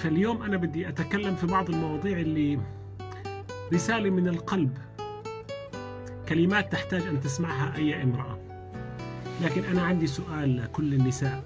فاليوم أنا بدي أتكلم في بعض المواضيع اللي رسالة من القلب، كلمات تحتاج أن تسمعها أي امرأة. لكن أنا عندي سؤال لكل النساء،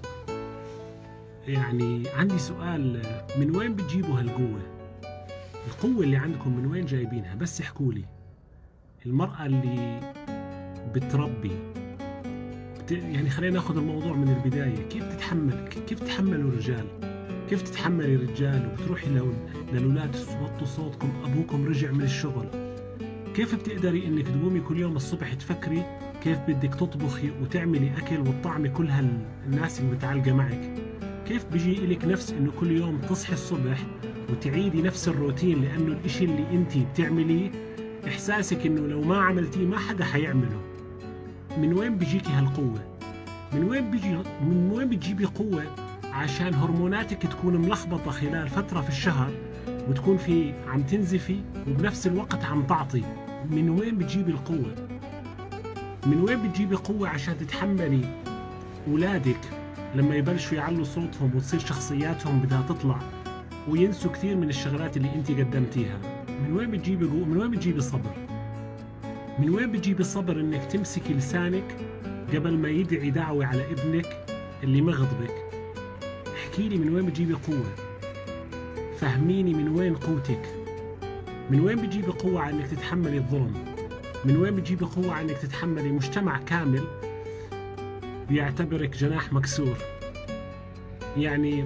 يعني عندي سؤال، من وين بتجيبوا هالقوة؟ القوة اللي عندكم من وين جايبينها؟ بس احكوا لي. المرأة اللي بتربي يعني خلينا ناخذ الموضوع من البداية، كيف تتحملوا الرجال؟ كيف تتحملي رجال وبتروحي للولاد توطوا صوتكم أبوكم رجع من الشغل؟ كيف بتقدري إنك تقومي كل يوم الصبح تفكري كيف بدك تطبخي وتعملي أكل وتطعمي كل هالناس اللي متعلقة معك؟ كيف بيجي إلك نفس إنه كل يوم تصحي الصبح وتعيدي نفس الروتين، لأنه الإشي اللي أنت بتعمليه إحساسك إنه لو ما عملتيه ما حدا حيعمله؟ من وين بيجيكي هالقوة؟ من وين بتجيبي قوة عشان هرموناتك تكون ملخبطة خلال فترة في الشهر وتكون عم تنزفي وبنفس الوقت عم تعطي؟ من وين بتجيبي القوة؟ من وين بتجيبي قوة عشان تتحملي أولادك لما يبلشوا يعلوا صوتهم وتصير شخصياتهم بدها تطلع وينسوا كثير من الشغلات اللي انت قدمتيها؟ من وين بتجيبي قوة؟ من وين بتجيبي صبر؟ من وين بتجيبي صبر انك تمسكي لسانك قبل ما يدعي دعوة على ابنك اللي مغضبك؟ احكي لي، من وين بتجيبي قوة؟ فهميني من وين قوتك؟ من وين بتجيبي قوة على انك تتحملي الظلم؟ من وين بتجيبي قوة على انك تتحملي مجتمع كامل بيعتبرك جناح مكسور؟ يعني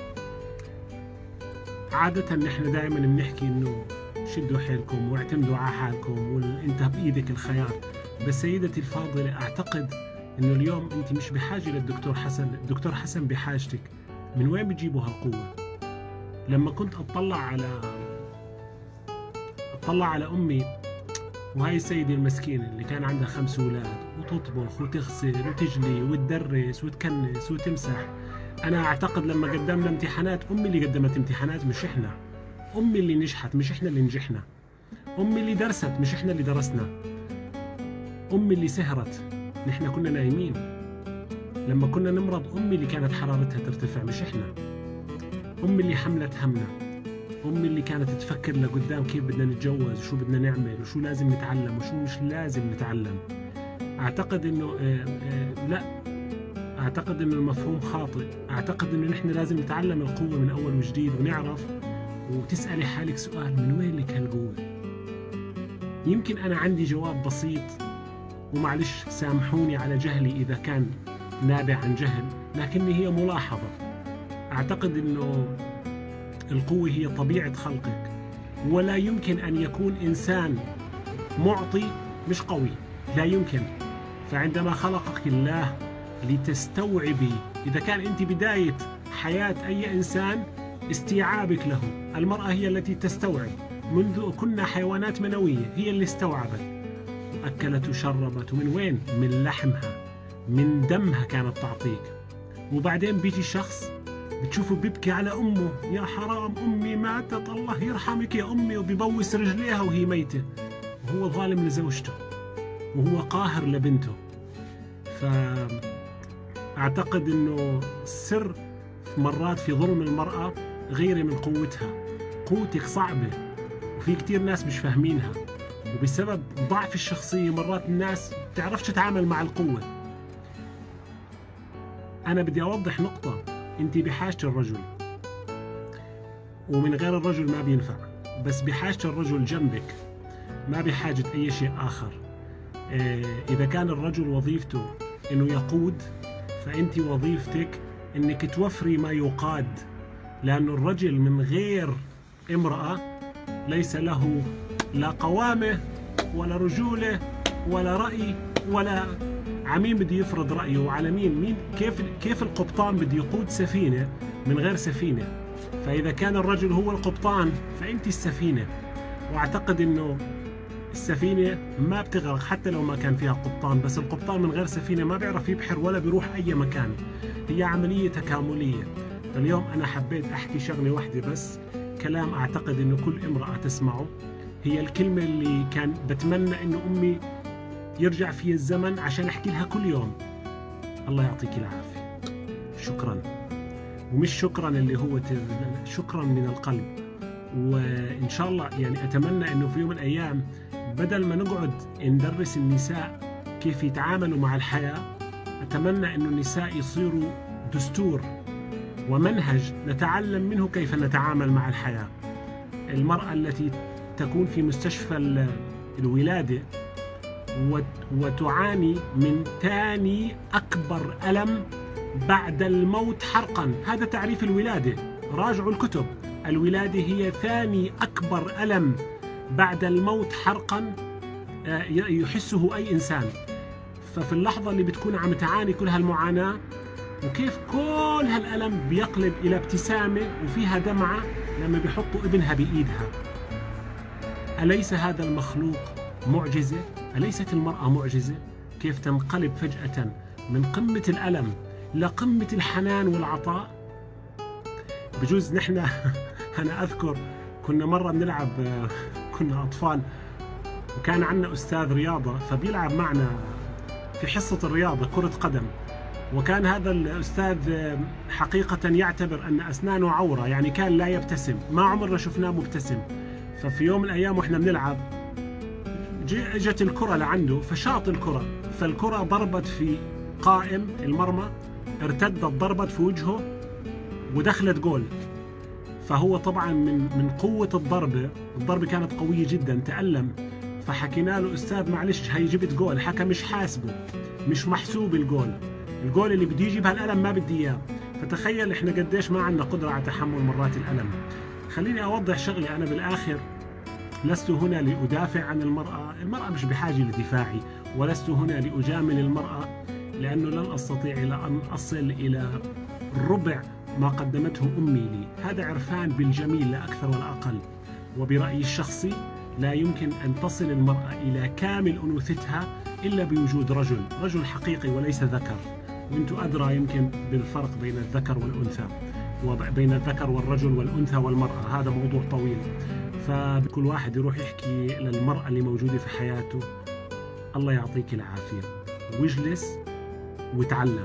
عادة نحن دائما بنحكي انه شدوا حيلكم واعتمدوا على حالكم وانت بإيدك الخيار، بس سيدتي الفاضلة أعتقد إنه اليوم أنت مش بحاجة للدكتور حسن، الدكتور حسن بحاجتك. من وين بتجيبوا هالقوة؟ لما كنت أطلع على أمي، وهي السيدة المسكينة اللي كان عندها 5 أولاد وتطبخ وتغسل وتجلي وتدرس وتكنس وتمسح، أنا أعتقد لما قدمنا امتحانات أمي اللي قدمت امتحانات مش إحنا. أمي اللي نجحت مش إحنا اللي نجحنا. أمي اللي درست مش إحنا اللي درسنا. أمي اللي سهرت، نحن كنا نايمين. لما كنا نمرض أمي اللي كانت حرارتها ترتفع مش إحنا. أمي اللي حملت همنا. أمي اللي كانت تفكر لقدام كيف بدنا نتجوز وشو بدنا نعمل وشو لازم نتعلم وشو مش لازم نتعلم. أعتقد إنه لا، أعتقد إنه المفهوم خاطئ. أعتقد إنه نحن لازم نتعلم القوة من أول وجديد ونعرف، وتسألي حالك سؤال، من وين لك هالقوة؟ يمكن أنا عندي جواب بسيط، ومعلش سامحوني على جهلي إذا كان نابع عن جهل، لكن هي ملاحظة. أعتقد إنه القوة هي طبيعة خلقك، ولا يمكن أن يكون إنسان معطي مش قوي، لا يمكن. فعندما خلقك الله لتستوعبي، إذا كان أنت بداية حياة أي إنسان استيعابك له، المرأة هي التي تستوعب. منذ كنا حيوانات منوية هي اللي استوعبت، أكلت وشربت. ومن وين؟ من لحمها، من دمها كانت تعطيك. وبعدين بيجي شخص بتشوفه بيبكي على أمه، يا حرام أمي ماتت الله يرحمك يا أمي، وبيبوس رجليها وهي ميتة، وهو ظالم لزوجته وهو قاهر لبنته. فأعتقد أنه السر مرات في ظلم المرأة غير من قوتها. قوتك صعبة وفي كتير ناس مش فاهمينها، وبسبب ضعف الشخصية مرات الناس بتعرفش تتعامل مع القوة. أنا بدي أوضح نقطة، أنت بحاجة الرجل، ومن غير الرجل ما بينفع، بس بحاجة الرجل جنبك، ما بحاجة أي شيء آخر. إذا كان الرجل وظيفته إنه يقود، فأنت وظيفتك إنك توفري ما يقاد، لأن الرجل من غير امرأة ليس له لا قوامة ولا رجولة ولا رأي، ولا عمين بده يفرض رأيه وعلى مين كيف القبطان بده يقود سفينة من غير سفينة؟ فإذا كان الرجل هو القبطان فأنت السفينة. وأعتقد إنه السفينة ما بتغرق حتى لو ما كان فيها قبطان، بس القبطان من غير سفينة ما بيعرف يبحر ولا بيروح أي مكان، هي عملية تكاملية. فاليوم أنا حبيت أحكي شغلة واحدة بس، كلام أعتقد إنه كل امرأة تسمعه، هي الكلمة اللي كان بتمنى إنه أمي يرجع في الزمن عشان أحكي لها كل يوم. الله يعطيك العافية. شكرا. ومش شكرا اللي هو شكرا من القلب. وإن شاء الله يعني أتمنى أنه في يوم من الأيام بدل ما نقعد ندرس النساء كيف يتعاملوا مع الحياة، أتمنى أنه النساء يصيروا دستور ومنهج نتعلم منه كيف نتعامل مع الحياة. المرأة التي تكون في مستشفى الولادة وتعاني من ثاني أكبر ألم بعد الموت حرقا، هذا تعريف الولادة، راجعوا الكتب، الولادة هي ثاني أكبر ألم بعد الموت حرقا يحسه أي إنسان. ففي اللحظة اللي بتكون عم تعاني كل هالمعاناة، وكيف كل هالألم بيقلب إلى ابتسامة وفيها دمعة لما بيحطوا ابنها بإيدها. أليس هذا المخلوق معجزة؟ أليست المرأة معجزة؟ كيف تنقلب فجأة من قمة الألم لقمة الحنان والعطاء. بجوز نحن أنا أذكر كنا مرة بنلعب، كنا أطفال وكان عندنا أستاذ رياضة فبيلعب معنا في حصة الرياضة كرة قدم، وكان هذا الأستاذ حقيقة يعتبر أن أسنانه عورة، يعني كان لا يبتسم، ما عمرنا شفناه مبتسم. ففي يوم من الأيام وإحنا بنلعب اجت الكرة لعنده فشاط الكرة، فالكرة ضربت في قائم المرمى، ارتدت ضربت في وجهه ودخلت جول. فهو طبعا من قوة الضربة كانت قوية جدا، تألم. فحكينا له أستاذ معلش هي جبت جول، حكى مش حاسبه، مش محسوب الجول اللي بده يجيب هالألم ما بدي إياه. فتخيل إحنا قديش ما عندنا قدرة على تحمل مرات الألم. خليني أوضح شغلة، أنا بالآخر لست هنا لأدافع عن المرأة مش بحاجة لدفاعي، ولست هنا لأجامل المرأة، لأنه لن أستطيع إلى أن أصل إلى ربع ما قدمته أمي لي. هذا عرفان بالجميل لا أكثر ولا أقل. وبرأيي الشخصي لا يمكن أن تصل المرأة إلى كامل أنوثتها إلا بوجود رجل حقيقي وليس ذكر. وأنتم أدرى يمكن بالفرق بين الذكر والأنثى، وبين الذكر والرجل والأنثى والمرأة، هذا موضوع طويل. فكل واحد يروح يحكي للمرأة اللي موجودة في حياته الله يعطيك العافية، واجلس وتعلم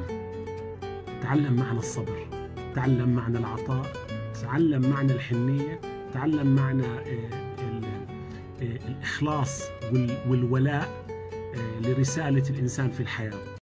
معنى الصبر، تعلم معنى العطاء، تعلم معنى الحنية، تعلم معنى الإخلاص والولاء لرسالة الإنسان في الحياة.